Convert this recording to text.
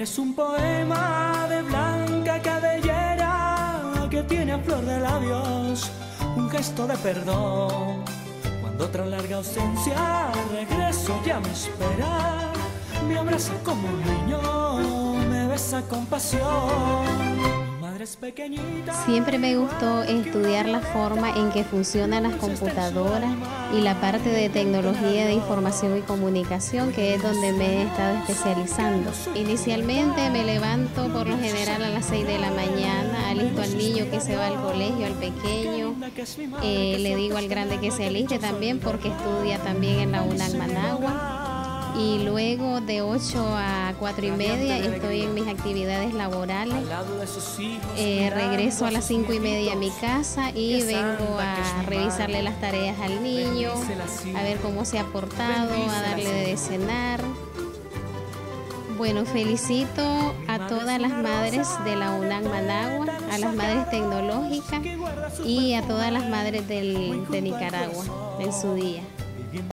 Eres un poema de blanca cabellera que tiene a flor de labios un gesto de perdón. Cuando tras larga ausencia regreso ya me espera, me abraza como un niño, me besa con pasión. Siempre me gustó estudiar la forma en que funcionan las computadoras y la parte de tecnología de información y comunicación, que es donde me he estado especializando. Inicialmente me levanto por lo general a las 6 de la mañana, alisto al niño que se va al colegio, al pequeño, le digo al grande que se aliste también porque estudia también en la UNAM Managua. Y luego de 8 a 4 y media estoy en mis actividades laborales. Regreso a las 5 y media a mi casa y vengo a revisarle las tareas al niño, a ver cómo se ha portado, a darle de cenar. Bueno, felicito a todas las madres de la UNAM Managua, a las madres tecnológicas y a todas las madres de Nicaragua en su día.